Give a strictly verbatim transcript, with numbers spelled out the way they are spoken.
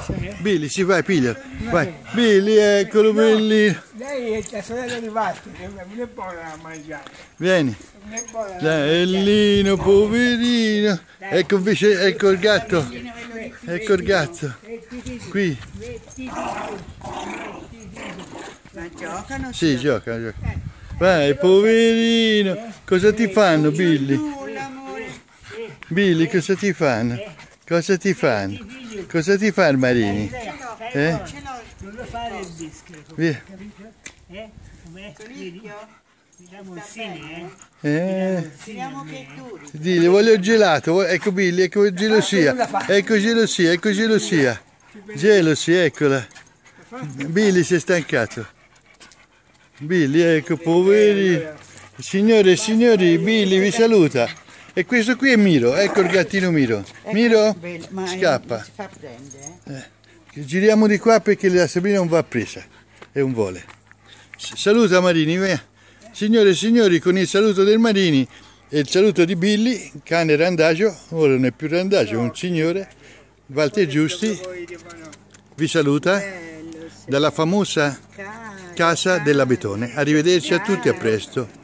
Billy, si vai, piglia. Vai. Billy, eccolo, Billy. Lei è la sorella di Vatti, non è buona da mangiare. Vieni. Non è buona da Bellino, poverino. Ecco invece, ecco il gatto. Ecco il gatto. Qui. Ma giocano? Sì, gioca, gioca. Vai, poverino. Cosa ti fanno, Billy? Nulla, amore. Billy, cosa ti fanno? Cosa ti fanno? Cosa ti fanno, Marini? Eh? Ce l'ho. Non lo fare il discreto, Via. capito? Eh? Com'è? Sonicchio? Diamo un sì, eh? Eh? Speriamo che duri. Dile, voglio il gelato. Ecco Billy, ecco gelosia. Ecco gelosia, ecco gelosia. Gelosia, eccola. Billy si è stancato. Billy, ecco, poverino. Signore e signori, Billy vi saluta. E questo qui è Miro, ecco il gattino Miro. Miro, scappa. Si fa prendere, eh? Eh, giriamo di qua perché la Sabrina non va presa. È un vole. Saluta Marini, via. Signore e signori, con il saluto del Marini e il saluto di Billy, cane randagio, ora non è più randagio, è un signore, Walter Giusti, vi saluta dalla famosa Casa dell'Abetone. Arrivederci a tutti, a presto.